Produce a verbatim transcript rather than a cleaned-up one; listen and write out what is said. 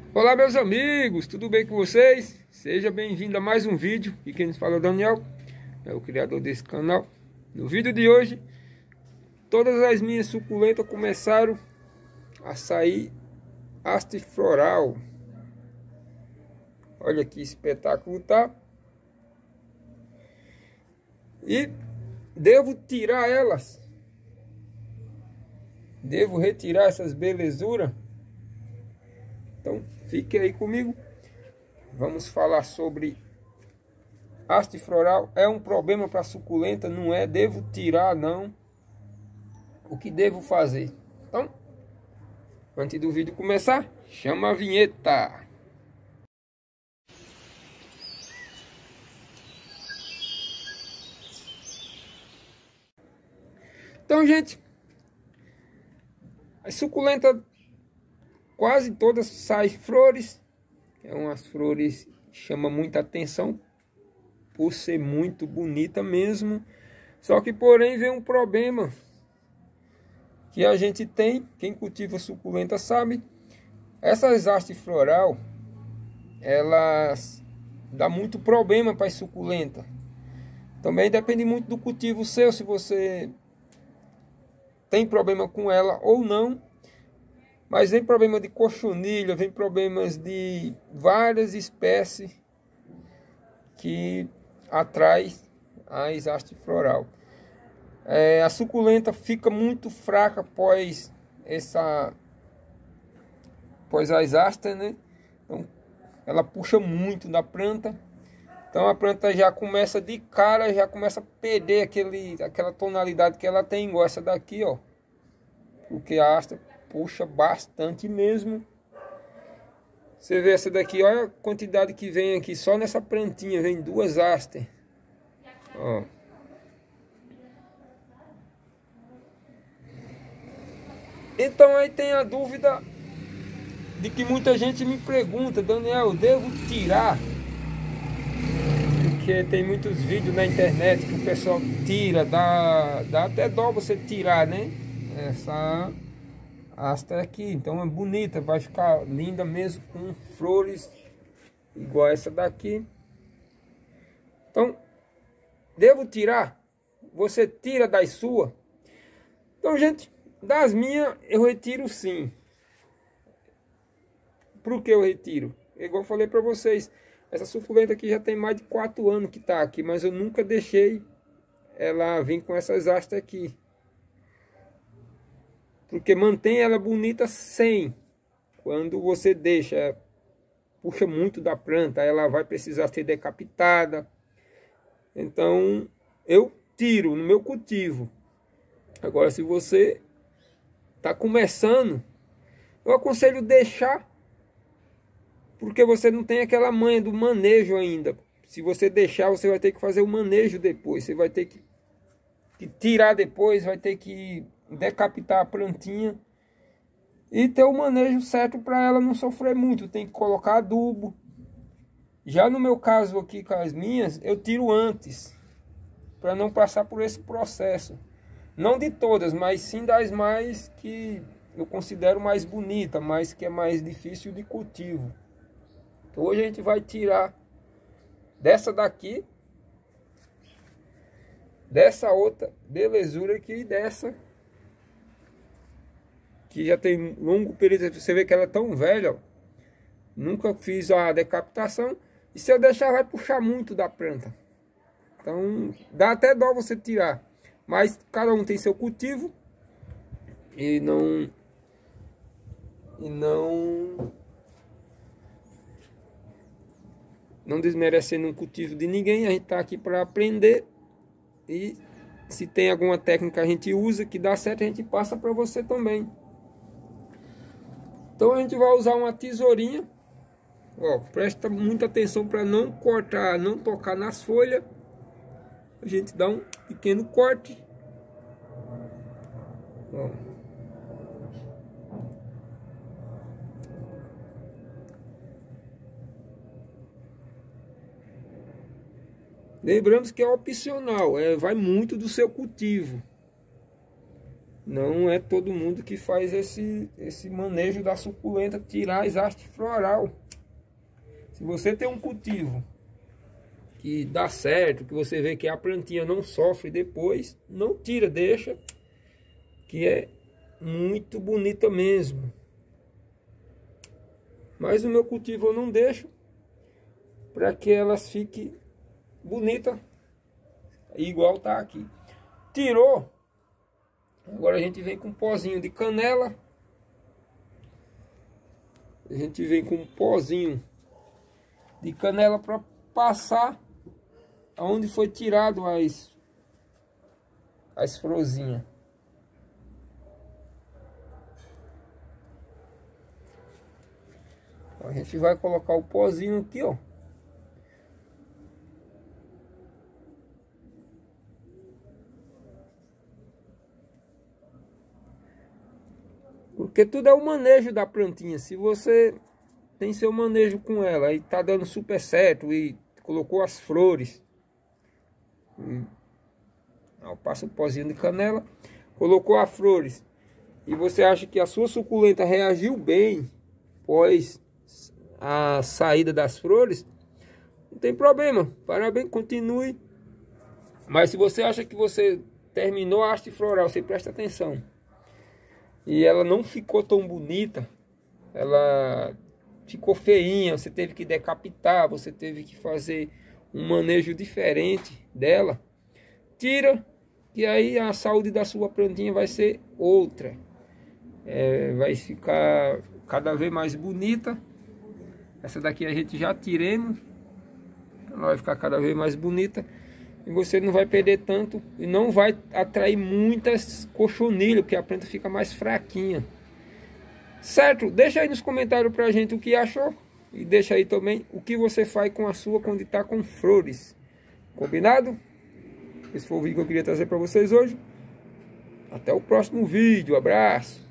Olá meus amigos, tudo bem com vocês? Seja bem-vindo a mais um vídeo. E quem nos fala é o Daniel, é o criador desse canal. No vídeo de hoje, todas as minhas suculentas começaram a sair haste floral. Olha que espetáculo, tá? E devo tirar elas. Devo retirar essas belezuras. Então, fique aí comigo. Vamos falar sobre haste floral. É um problema para suculenta? Não é? Devo tirar, não? O que devo fazer? Então, antes do vídeo começar, chama a vinheta. Então, gente, as suculentas quase todas saem flores. É umas flores que chamam muita atenção por ser muito bonita mesmo. Só que porém vem um problema que a gente tem, quem cultiva suculenta sabe. Essas hastes floral, elas dá muito problema para as suculentas. Também depende muito do cultivo seu, se você tem problema com ela ou não. Mas vem problema de cochonilha, vem problemas de várias espécies que atrai as hastes floral. É, a suculenta fica muito fraca após essa, após as hastes, né? Então, ela puxa muito da planta. Então a planta já começa de cara, já começa a perder aquele, aquela tonalidade que ela tem, igual essa daqui, ó. Porque a haste puxa bastante mesmo. Você vê essa daqui, olha a quantidade que vem aqui. Só nessa plantinha vem duas hastes. Ó. Então aí tem a dúvida de que muita gente me pergunta: Daniel, devo tirar? Porque tem muitos vídeos na internet que o pessoal tira, dá, dá até dó você tirar, né? Essa haste aqui, então é bonita, vai ficar linda mesmo com flores igual essa daqui. Então, devo tirar? Você tira das suas? Então, gente, das minhas eu retiro sim. Por que eu retiro? Igual eu falei para vocês, essa suculenta aqui já tem mais de quatro anos que tá aqui, mas eu nunca deixei ela vir com essas hastes aqui. Porque mantém ela bonita sem. Quando você deixa, puxa muito da planta, ela vai precisar ser decapitada. Então, eu tiro no meu cultivo. Agora, se você está começando, eu aconselho deixar, porque você não tem aquela manha do manejo ainda. Se você deixar, você vai ter que fazer o manejo depois. Você vai ter que, que tirar depois, vai ter que decapitar a plantinha e ter o manejo certo para ela não sofrer muito. Tem que colocar adubo. Já no meu caso aqui com as minhas, eu tiro antes, para não passar por esse processo. Não de todas, mas sim das mais que eu considero mais bonita, mas que é mais difícil de cultivo. Então hoje a gente vai tirar dessa daqui, dessa outra belezura aqui e dessa que já tem longo período. Você vê que ela é tão velha, ó. Nunca fiz a decapitação. E se eu deixar, vai puxar muito da planta. Então, dá até dó você tirar. Mas cada um tem seu cultivo. E não... E não... Não desmerecendo um cultivo de ninguém. A gente tá aqui para aprender. E se tem alguma técnica a gente usa que dá certo, a gente passa para você também. Então a gente vai usar uma tesourinha. Ó, presta muita atenção para não cortar, não tocar nas folhas. A gente dá um pequeno corte. Ó. Lembramos que é opcional, é, vai muito do seu cultivo. Não é todo mundo que faz esse, esse manejo da suculenta, tirar as hastes floral. Se você tem um cultivo que dá certo, que você vê que a plantinha não sofre depois, não tira, deixa, que é muito bonita mesmo. Mas o meu cultivo eu não deixo, para que elas fiquem bonitas, igual tá aqui. Tirou. Agora a gente vem com um pozinho de canela. A gente vem com um pozinho de canela para passar aonde foi tirado as as florzinhas. A gente vai colocar o pozinho aqui, ó. Porque tudo é o manejo da plantinha. Se você tem seu manejo com ela e tá dando super certo e colocou as flores, e, ó, passa o pozinho de canela, colocou as flores e você acha que a sua suculenta reagiu bem após a saída das flores, não tem problema, parabéns, continue. Mas se você acha que você terminou a haste floral, você presta atenção, e ela não ficou tão bonita, ela ficou feinha, você teve que decapitar, você teve que fazer um manejo diferente dela, tira, que aí a saúde da sua plantinha vai ser outra, é, vai ficar cada vez mais bonita. Essa daqui a gente já tiremos, ela vai ficar cada vez mais bonita. E você não vai perder tanto e não vai atrair muitas cochonilhas, porque a planta fica mais fraquinha. Certo? Deixa aí nos comentários pra gente o que achou. E deixa aí também o que você faz com a sua quando está com flores. Combinado? Esse foi o vídeo que eu queria trazer para vocês hoje. Até o próximo vídeo. Abraço!